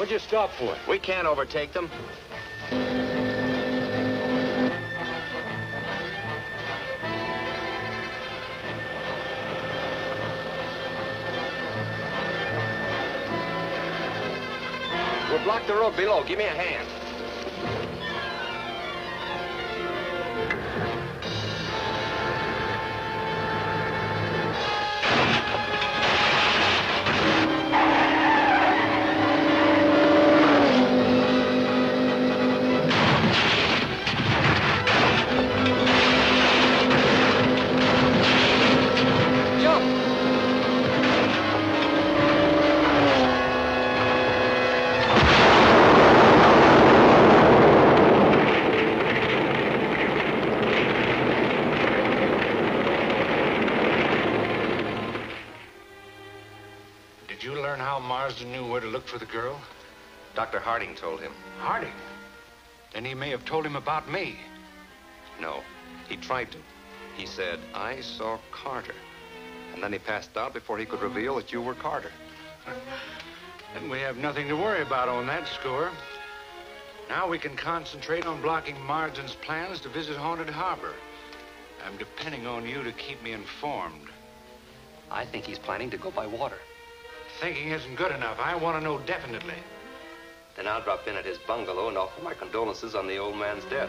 What'd you stop for? We can't overtake them. We'll block the road below. Give me a hand. Marsden knew where to look for the girl? Dr. Harding told him. Harding? Then he may have told him about me. No, he tried to. He said, I saw Carter. And then he passed out before he could reveal that you were Carter. Then we have nothing to worry about on that score. Now we can concentrate on blocking Marsden's plans to visit Haunted Harbor. I'm depending on you to keep me informed. I think he's planning to go by water. Thinking isn't good enough. I want to know definitely. Then I'll drop in at his bungalow and offer my condolences on the old man's death.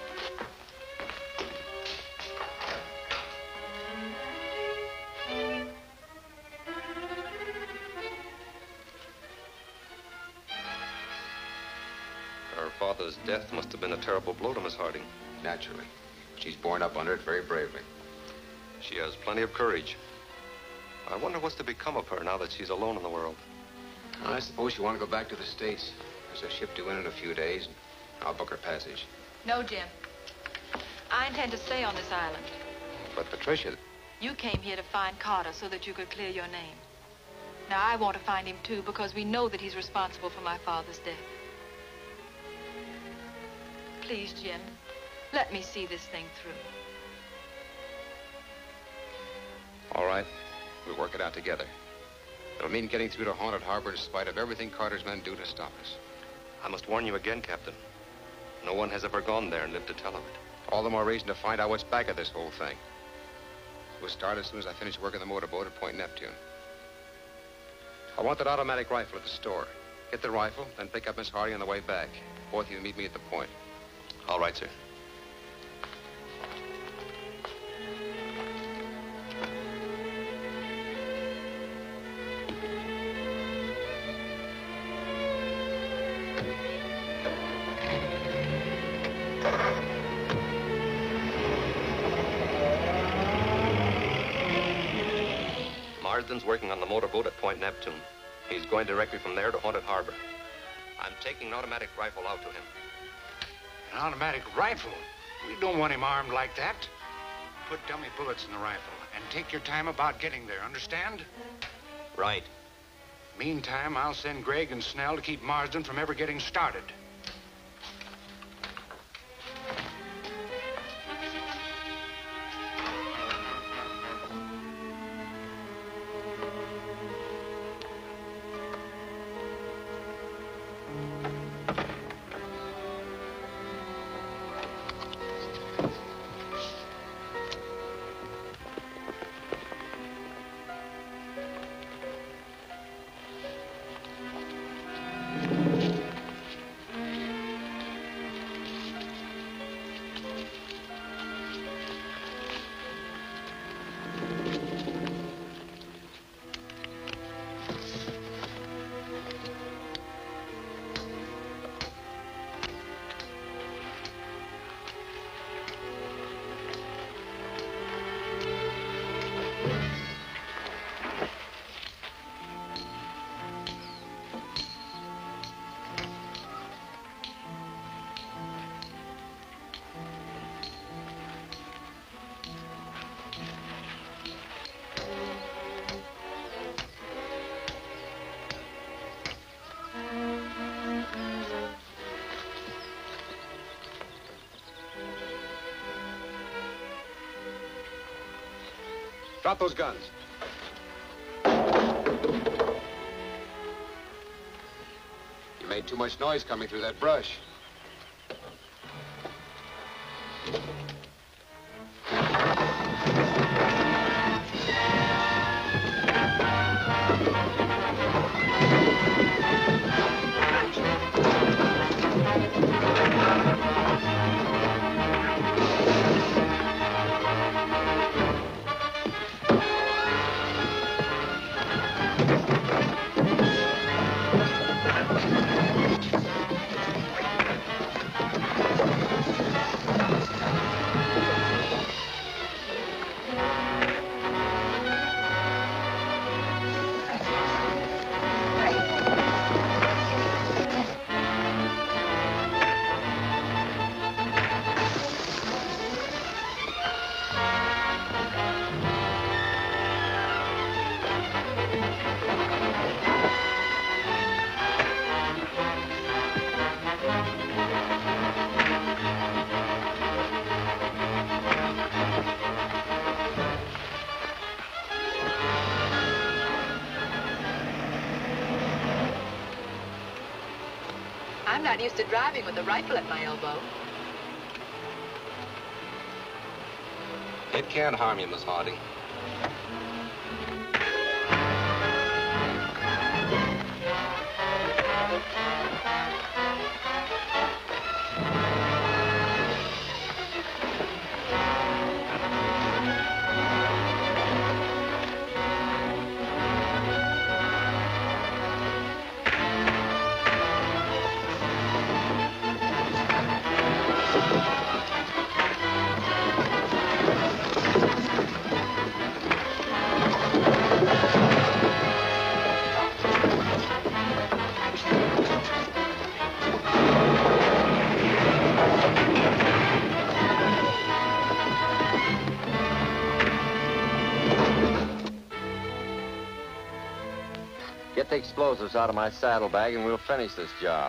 Her father's death must have been a terrible blow to Miss Harding. Naturally. She's borne up under it very bravely. She has plenty of courage. I wonder what's to become of her now that she's alone in the world. I suppose she want to go back to the States. There's a ship due in a few days. I'll book her passage. No, Jim. I intend to stay on this island. But Patricia... You came here to find Carter so that you could clear your name. Now, I want to find him, too, because we know that he's responsible for my father's death. Please, Jim, let me see this thing through. All right. We'll work it out together. It'll mean getting through to Haunted Harbor in spite of everything Carter's men do to stop us. I must warn you again, Captain. No one has ever gone there and lived to tell of it. All the more reason to find out what's back of this whole thing. We'll start as soon as I finish working the motorboat at Point Neptune. I want that automatic rifle at the store. Get the rifle, then pick up Miss Harding on the way back. Both of you meet me at the point. All right, sir. Marsden's working on the motorboat at Point Neptune. He's going directly from there to Haunted Harbor. I'm taking an automatic rifle out to him. An automatic rifle? We don't want him armed like that. Put dummy bullets in the rifle and take your time about getting there, understand? Right. Meantime, I'll send Gregg and Snell to keep Marsden from ever getting started. Drop those guns. You made too much noise coming through that brush. I'm not used to driving with a rifle at my elbow. It can't harm you, Miss Harding. Get the explosives out of my saddlebag and we'll finish this job.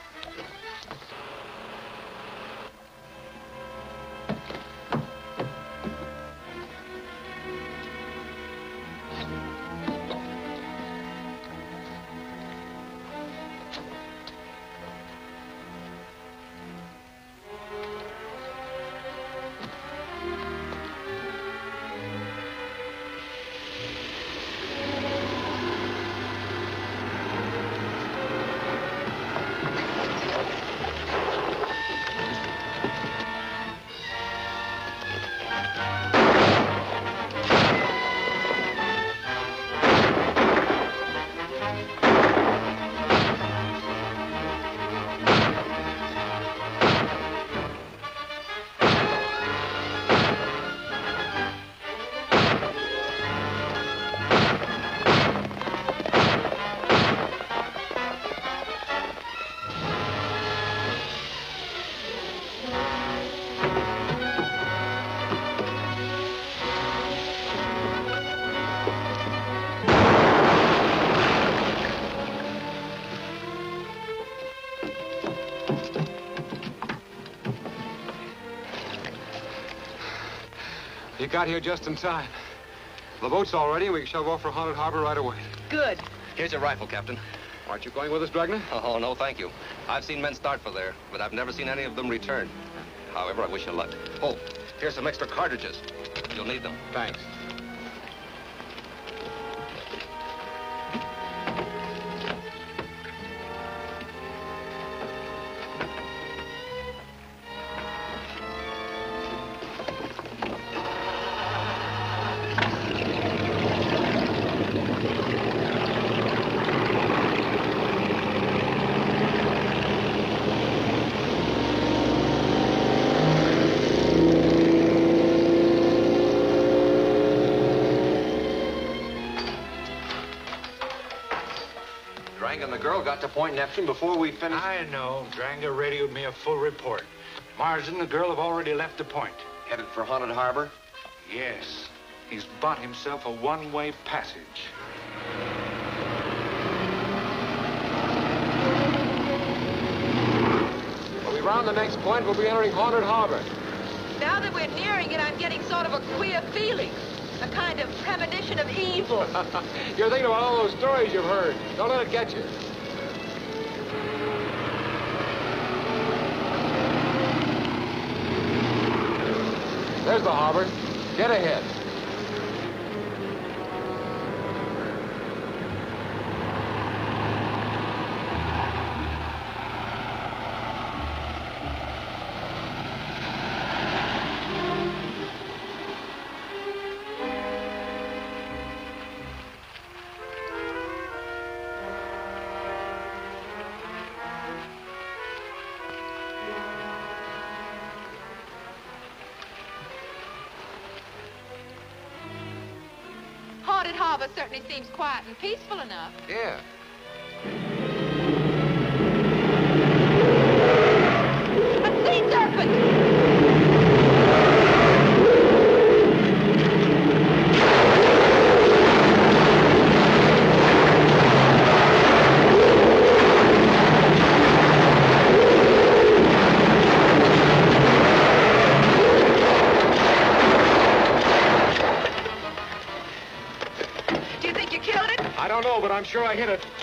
You got here just in time. The boat's all ready, and we can shove off for Haunted Harbor right away. Good. Here's your rifle, Captain. Aren't you going with us, Dragna? Oh, no, thank you. I've seen men start for there, but I've never seen any of them return. However, I wish you luck. Oh, here's some extra cartridges. You'll need them. Thanks. Drang and the girl got to Point Neptune before we finished. I know. Dranga radioed me a full report. Mars and the girl have already left the point. Headed for Haunted Harbor? Yes. He's bought himself a one-way passage. When we round the next point, we'll be entering Haunted Harbor. Now that we're nearing it, I'm getting sort of a queer feeling. A kind of premonition of evil. You're thinking about all those stories you've heard. Don't let it get you. There's the harbor. Get ahead. Haunted Harbor certainly seems quiet and peaceful enough. Yeah. A sea serpent! I don't know, but I'm sure I hit it.